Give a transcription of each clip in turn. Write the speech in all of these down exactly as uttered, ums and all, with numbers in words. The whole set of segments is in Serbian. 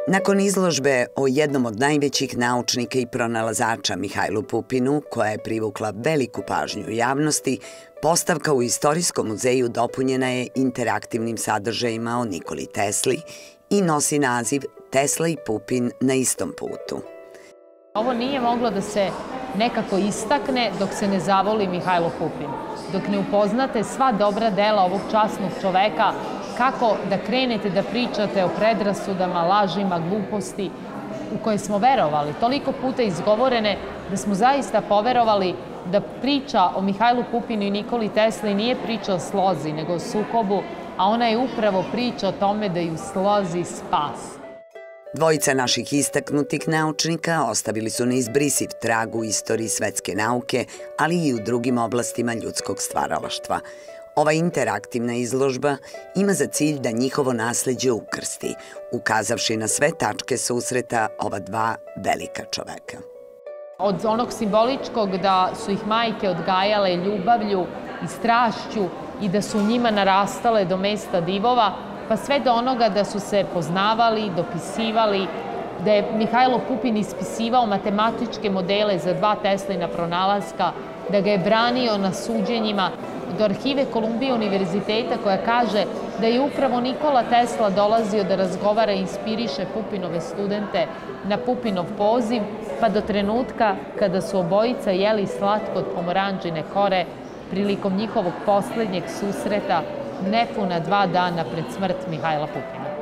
Nakon izložbe o jednom od najvećih naučnika i pronalazača Mihajlu Pupinu, koja je privukla veliku pažnju javnosti, postavka u Istorijskom muzeju dopunjena je interaktivnim sadržajima o Nikoli Tesli i nosi naziv Tesla i Pupin na istom putu. Ovo nije moglo da se nekako istakne dok se ne zavoli Mihajlo Pupin, dok ne upoznate sva dobra dela ovog časnog čoveka, kako da krenete da pričate o predrasudama, lažima, gluposti u koje smo verovali, toliko puta izgovorene da smo zaista poverovali da priča o Mihajlu Pupinu i Nikoli Tesli nije priča o slozi, nego o sukobu, a ona je upravo priča o tome da ju slozi spas. Dvojica naših istaknutih naučnika ostavili su neizbrisiv trag u istoriji svetske nauke, ali i u drugim oblastima ljudskog stvaralaštva. Ova interaktivna izložba ima za cilj da njihovo nasleđe ukrsti, ukazavši na sve tačke susreta ova dva velika čoveka. Od onog simboličkog da su ih majke odgajale ljubavlju i strašću i da su njima narastale do mesta divova, pa sve do onoga da su se poznavali, dopisivali, da je Mihajlo Pupin ispisivao matematičke modele za dva Teslina pronalaska, da ga je branio na suđenjima, do arhive Kolumbije univerziteta koja kaže da je upravo Nikola Tesla dolazio da razgovara i inspiriše Pupinove studente na Pupinov poziv, pa do trenutka kada su obojica jeli slatko od pomoranđine kore prilikom njihovog poslednjeg susreta nepuna dva dana pred smrt Mihajla Pupina.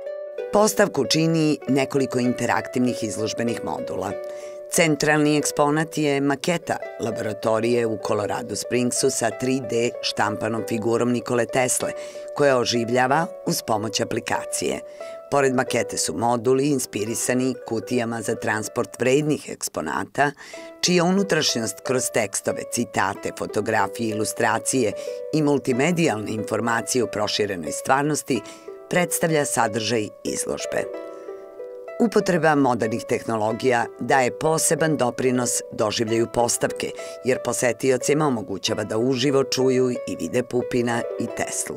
Postavku čini nekoliko interaktivnih izložbenih modula. Centralni eksponat je maketa laboratorije u Colorado Springsu sa tri D štampanom figurom Nikole Tesle, koja oživljava uz pomoć aplikacije. Pored makete su moduli inspirisani kutijama za transport vrednih eksponata, čija unutrašnjost kroz tekstove, citate, fotografije, ilustracije i multimedijalne informacije u proširenoj stvarnosti predstavlja sadržaj izložbe. Upotreba modernih tehnologija daje poseban doprinos doživljaju postavke, jer posetiocima omogućava da uživo čuju i vide Pupina i Teslu.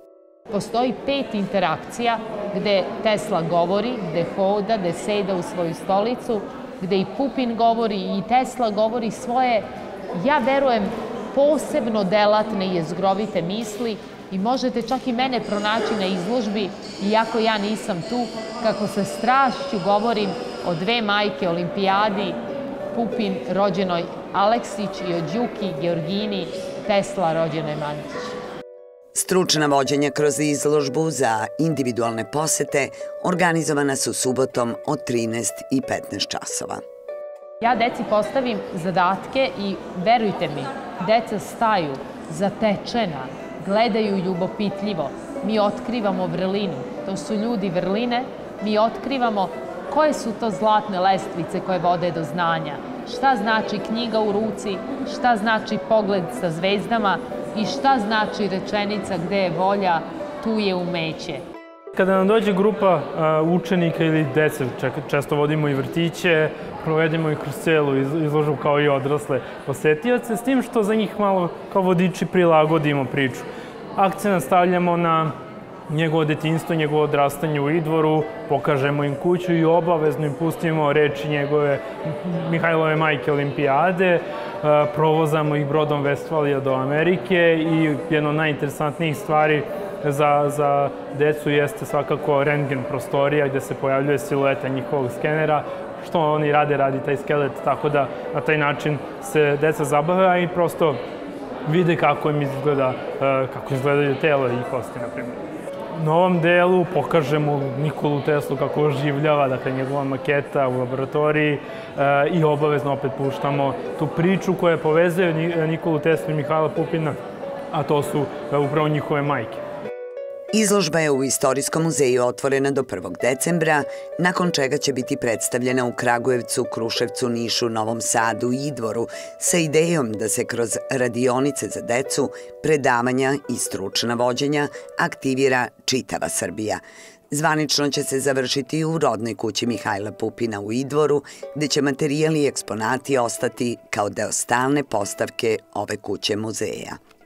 Postoji pet interakcija gde Tesla govori, gde hoda, gde seda u svoju stolicu, gde i Pupin govori i Tesla govori svoje, ja verujem, posebno delatne i jezgrovite misli i možete čak i mene pronaći na izložbi, iako ja nisam tu, kako sa strašću govorim o dve majke olimpijadi, Pupin rođenoj Aleksić i o Đuki Georgini, Tesla rođenoj Mančić. Stručna vođenja kroz izložbu za individualne posete organizovana su subotom od trinaest i petnaest časova. Ja deci postavim zadatke i verujte mi, deca staju zatečena, gledaju ljubopitljivo. Mi otkrivamo vrlinu, to su ljudi vrline, mi otkrivamo koje su to zlatne lestvice koje vode do znanja, šta znači knjiga u ruci, šta znači pogled sa zvezdama i šta znači rečenica gde je volja, tu je umeće. Kada nam dođe grupa učenika ili dece, često vodimo i vrtiće, provedemo i kroz celu izložbu kao i odrasle posetioce, s tim što za njih malo kao vodiči prilagodimo priču. Akcent stavljamo na njegovo detinjstvo, njegovo odrastanje u Idvoru, pokažemo im kuću i obavezno im pustimo reči njegove Mihajlove majke olimpijade, provozamo ih brodom Vestfalija do Amerike i jedna od najinteresantnijih stvari za, za decu jeste svakako rentgen prostorija gde se pojavljuje silueta njihovog skenera. Što oni rade, radi taj skelet, tako da na taj način se deca zabavlja i prosto vide kako im izgleda, kako izgledaju telo i kosti, na primjer. Na ovom delu pokažemo Nikolu Teslu kako oživljava, dakle njegova maketa u laboratoriji i obavezno opet puštamo tu priču koja povezuje Nikolu Teslu i Mihajla Pupina, a to su upravo njihove majke. Izložba je u Istorijskom muzeju otvorena do prvog decembra, nakon čega će biti predstavljena u Kragujevcu, Kruševcu, Nišu, Novom Sadu i Idvoru sa idejom da se kroz radionice za decu, predavanja i stručna vođenja aktivira čitava Srbija. Zvanično će se završiti u rodnoj kući Mihajla Pupina u Idvoru, gde će materijali i eksponati ostati kao deo stalne postavke ove kuće muzeja.